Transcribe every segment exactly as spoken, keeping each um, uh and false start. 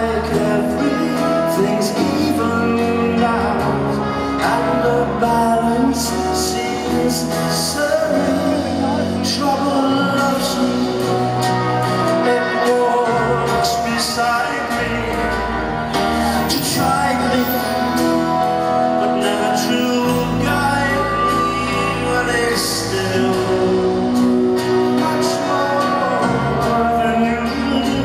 like everything's evened out, and the balance seems serene. Trouble loves me, it walks beside me to try me, but never to guide me when it's still much more than you do.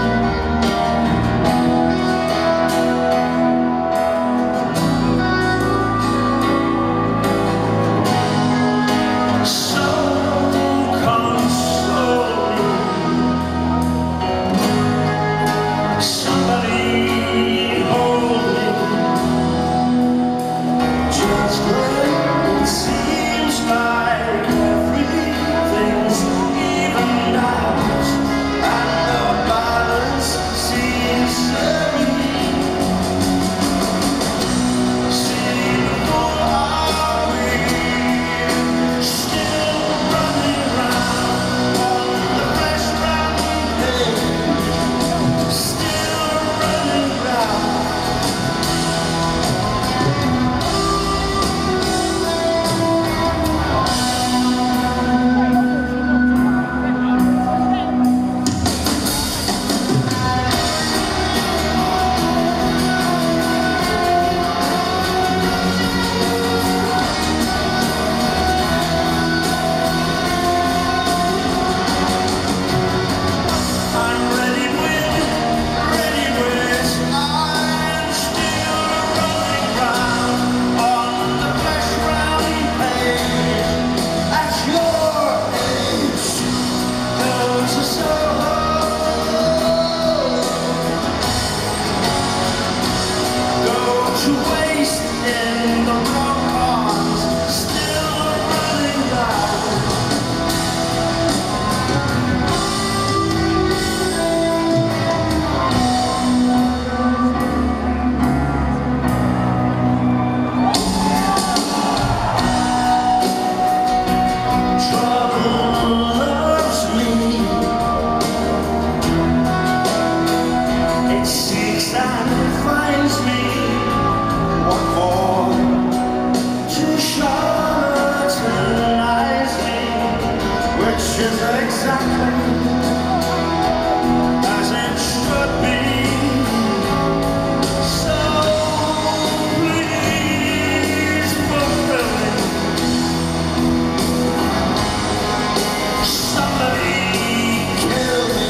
So console me, somebody hold me, just when it seems like everything's evened out, and the balance seems serene. See, who are we? Still running round on the fresh rampage, still running round. I'm ready with, ready with, I'm still running round on the flesh rampage. At your age, goes a solo, go to waste in the wrong arms, still running round. Trouble loves me, it seeks and finds me. What for? To charlatanize me, which is exactly as it should be. So please fulfill me. Somebody kill me.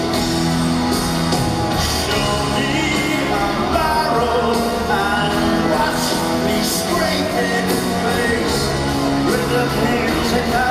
Show me a barrel and watch me scrape it in place with the music.